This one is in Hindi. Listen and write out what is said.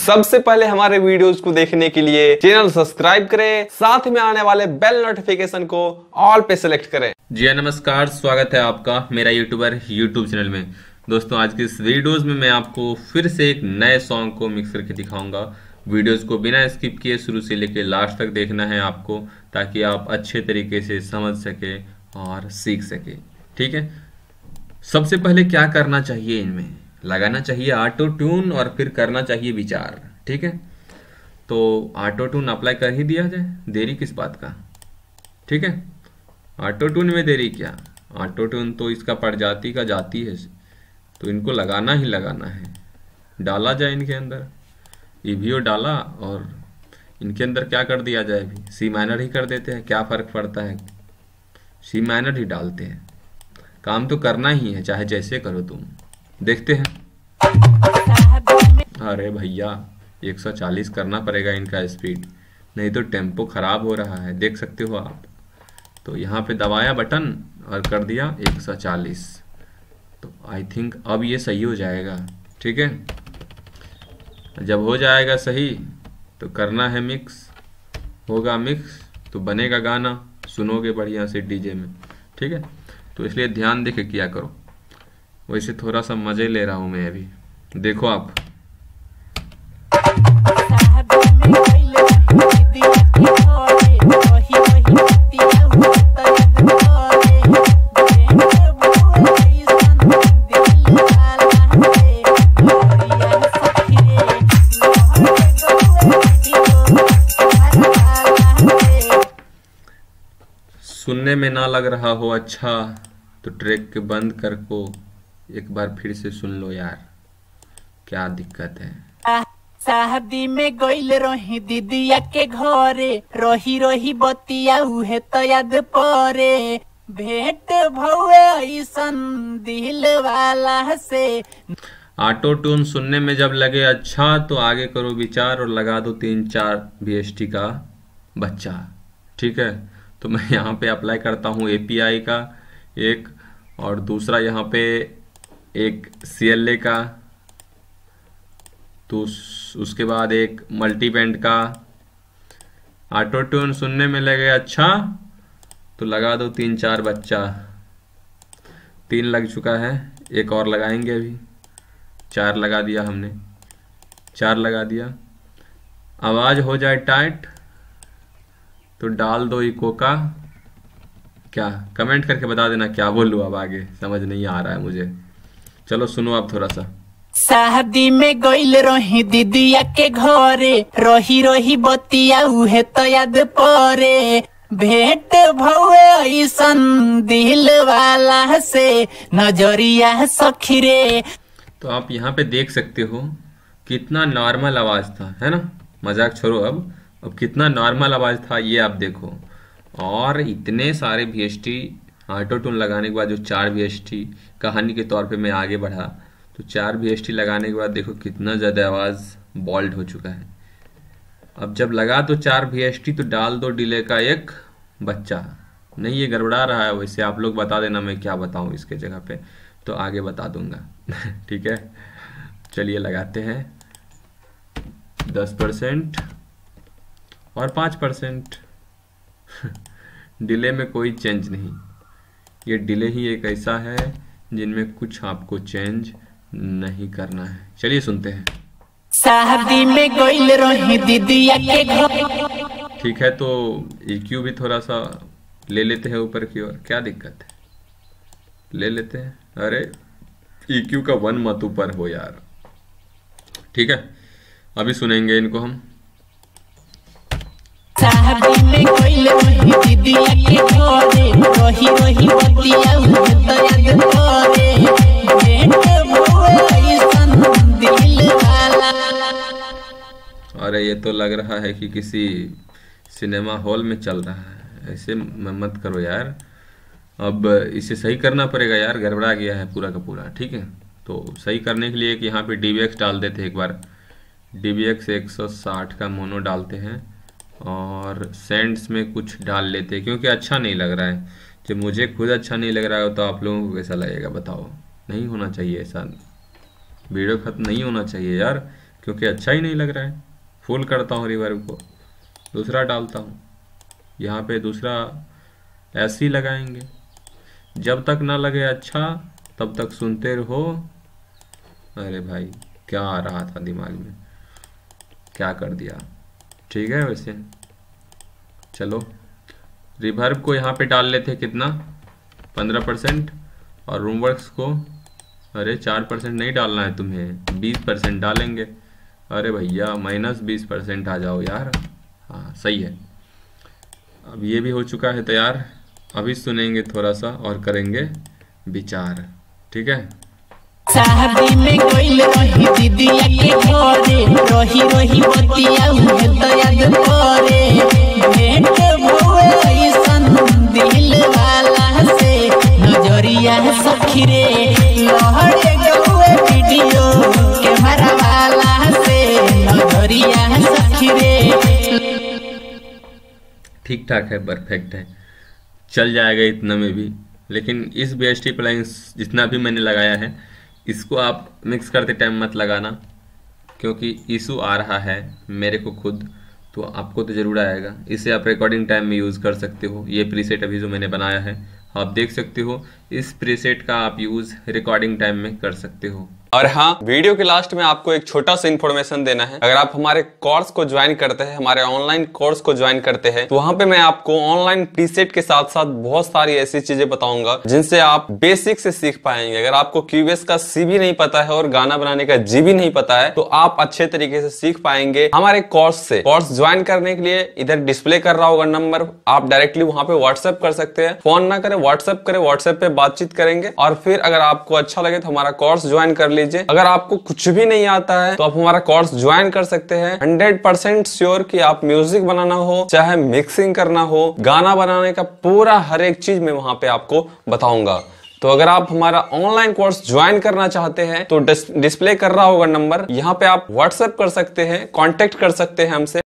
सबसे पहले हमारे वीडियोस को देखने के लिए चैनल सब्सक्राइब करें, साथ में आने वाले बेल नोटिफिकेशन को ऑल पे सेलेक्ट करें। जी नमस्कार, स्वागत है आपका मेरा यूट्यूब चैनल में। दोस्तों आज की इस वीडियोस में मैं आपको फिर से एक नए सॉन्ग को मिक्स करके दिखाऊंगा। वीडियोस को बिना स्किप किए शुरू से लेकर लास्ट तक देखना है आपको, ताकि आप अच्छे तरीके से समझ सके और सीख सके। ठीक है, सबसे पहले क्या करना चाहिए, इनमें लगाना चाहिए ऑटो ट्यून और फिर करना चाहिए विचार। ठीक है, तो ऑटो ट्यून अप्लाई कर ही दिया जाए, देरी किस बात का। ठीक है, ऑटो ट्यून में देरी क्या, ऑटो ट्यून तो इसका प्रजाति का जाति है, तो इनको लगाना ही लगाना है। डाला जाए इनके अंदर ईवीओ डाला और इनके अंदर क्या कर दिया जाए, अभी सी माइनर ही कर देते हैं, क्या फर्क पड़ता है, सी माइनर ही डालते हैं। काम तो करना ही है, चाहे जैसे करो तुम। देखते हैं। अरे भैया 140 करना पड़ेगा इनका स्पीड, नहीं तो टेम्पो खराब हो रहा है, देख सकते हो आप। तो यहाँ पे दबाया बटन और कर दिया 140। तो आई थिंक अब ये सही हो जाएगा। ठीक है, जब हो जाएगा सही तो करना है मिक्स, होगा मिक्स तो बनेगा गाना, सुनोगे बढ़िया से डीजे में। ठीक है, तो इसलिए ध्यान देके किया करो। वैसे थोड़ा सा मजे ले रहा हूं मैं अभी, देखो आप। सुनने में ना लग रहा हो अच्छा तो ट्रैक के बंद कर को एक बार फिर से सुन लो यार, क्या दिक्कत है। शादी में गइल रही दीदिया के घरे, रही रही बतिया उहे तो याद परे, भेंट भौवे ऐसन दिल वाला से। ऑटो ट्यून सुनने में जब लगे अच्छा तो आगे करो विचार और लगा दो 3-4 VST का बच्चा। ठीक है, तो मैं यहाँ पे अप्लाई करता हूँ API का एक, और दूसरा यहाँ पे एक CLA का, तो उसके बाद एक मल्टी बैंड का। ऑटो ट्यून सुनने में लगे अच्छा तो लगा दो 3-4 बच्चा। 3 लग चुका है, एक और लगाएंगे अभी। 4 लगा दिया हमने, 4 लगा दिया। आवाज हो जाए टाइट तो डाल दो इको का। क्या कमेंट करके बता देना क्या बोलूं, अब आगे समझ नहीं आ रहा है मुझे। चलो सुनो आप थोड़ा सा। शादी में गइल रही दीदिया के घरे, रही रही बतिया उहे तो याद परे, भेंट भौवे ऐसन दिल वाला से, नजरिया सखी रे। तो आप यहाँ पे देख सकते हो कितना नॉर्मल आवाज था, है ना। मजाक छोड़ो, अब कितना नॉर्मल आवाज था ये आप देखो। और इतने सारे VST ऑटो ट्यून लगाने के बाद, जो 4 VST कहानी के तौर पे मैं आगे बढ़ा, तो 4 VST लगाने के बाद देखो कितना ज़्यादा आवाज़ बॉल्ड हो चुका है। अब जब लगा तो 4 VST तो डाल दो डिले का एक बच्चा। नहीं, ये गड़बड़ा रहा है, वैसे आप लोग बता देना मैं क्या बताऊं इसके जगह पे, तो आगे बता दूंगा। ठीक है, चलिए लगाते हैं 10% और 5%। डिले में कोई चेंज नहीं, ये डिले ही एक ऐसा है जिनमें कुछ आपको चेंज नहीं करना है। चलिए सुनते हैं। शादी में गइल रही दीदिया के घर। ठीक है, तो EQ भी थोड़ा सा ले लेते हैं ऊपर की ओर, क्या दिक्कत है, ले लेते हैं। अरे EQ का 1 मत ऊपर हो यार। ठीक है, अभी सुनेंगे इनको हम। शादी में गइल रही दीदिया के घरे, रही रही बतिया उहे तो याद परे, भेंट भौवे ऐसन दिल वाला। अरे ये तो लग रहा है कि किसी सिनेमा हॉल में चल रहा है, ऐसे मत करो यार। अब इसे सही करना पड़ेगा यार, गड़बड़ा गया है पूरा का पूरा। ठीक है, तो सही करने के लिए कि यहाँ पे DBX डाल देते हैं एक बार। DBX 160 का मोनो डालते हैं और सेंट्स में कुछ डाल लेते हैं, क्योंकि अच्छा नहीं लग रहा है। जब मुझे खुद अच्छा नहीं लग रहा है तो आप लोगों को कैसा लगेगा बताओ। नहीं होना चाहिए ऐसा, वीडियो खत्म नहीं होना चाहिए यार। क्योंकि अच्छा ही नहीं लग रहा है। फुल करता हूँ रिवर्ब को, दूसरा डालता हूँ, यहाँ पे दूसरा ऐसे ही लगाएंगे। जब तक ना लगे अच्छा तब तक सुनते रहो। अरे भाई क्या आ रहा था दिमाग में, क्या कर दिया। ठीक है, वैसे चलो रिवर्ब को यहाँ पे डाल लेते कितना, 15%। और रूमवर्क्स को अरे 4% नहीं डालना है तुम्हें, 20% डालेंगे। अरे भैया -20% आ जाओ यार। हाँ सही है। अब ये भी हो चुका है तैयार। अभी सुनेंगे थोड़ा सा और करेंगे विचार। ठीक है। शादी में गइल रही दीदिया के घरे, रही रही बतिया उहे तो याद परे। भेंट भवे ऐसन दिल वाला से, नजरिया सखी रे लहरे गए वीडियो कैमरा वाला से, नजरिया सखी रे। ठीक ठाक है, परफेक्ट है, चल जाएगा इतना में भी। लेकिन इस BST प्लगइन्स जितना भी मैंने लगाया है, इसको आप मिक्स करते टाइम मत लगाना, क्योंकि इशू आ रहा है मेरे को खुद, तो आपको तो ज़रूर आएगा। इसे आप रिकॉर्डिंग टाइम में यूज़ कर सकते हो। ये प्रीसेट अभी जो मैंने बनाया है आप देख सकते हो, इस प्रीसेट का आप यूज़ रिकॉर्डिंग टाइम में कर सकते हो। और हाँ, वीडियो के लास्ट में आपको एक छोटा सा इन्फॉर्मेशन देना है। अगर आप हमारे कोर्स को ज्वाइन करते हैं, हमारे ऑनलाइन कोर्स को ज्वाइन करते हैं, तो वहां पे मैं आपको ऑनलाइन प्रीसेट के साथ साथ बहुत सारी ऐसी चीजें बताऊंगा जिनसे आप बेसिक से सीख पाएंगे। अगर आपको क्यूबेस का C भी नहीं पता है और गाना बनाने का G भी नहीं पता है, तो आप अच्छे तरीके से सीख पाएंगे हमारे कोर्स से। कोर्स ज्वाइन करने के लिए इधर डिस्प्ले कर रहा होगा नंबर, आप डायरेक्टली वहां पे व्हाट्सएप कर सकते हैं। फोन ना करें, व्हाट्सएप करें, व्हाट्सएप पे बातचीत करेंगे। और फिर अगर आपको अच्छा लगे तो हमारा कोर्स ज्वाइन कर लीजिए। अगर आपको कुछ भी नहीं आता है तो आप हमारा कोर्स ज्वाइन कर सकते हैं। 100% श्योर कि आप म्यूजिक बनाना हो, चाहे मिक्सिंग करना हो, गाना बनाने का पूरा हर एक चीज मैं वहां पे आपको बताऊंगा। तो अगर आप हमारा ऑनलाइन कोर्स ज्वाइन करना चाहते हैं तो डिस्प्ले कर रहा होगा नंबर, यहाँ पे आप व्हाट्सएप कर सकते हैं, कांटेक्ट कर सकते हैं हमसे।